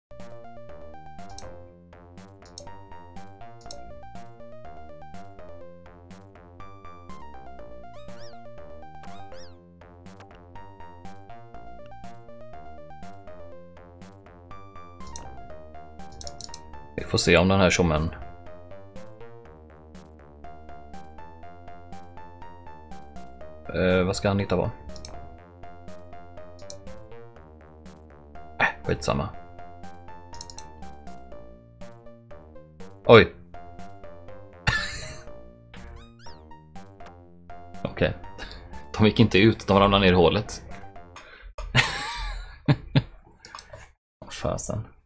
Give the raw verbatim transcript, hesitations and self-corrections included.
Vi får se om den här tjommen. Eh, vad ska han hitta på? Äh, skitsamma. Oj. Okej. Okay. De gick inte ut, de ramlade ner i hålet. Fasen.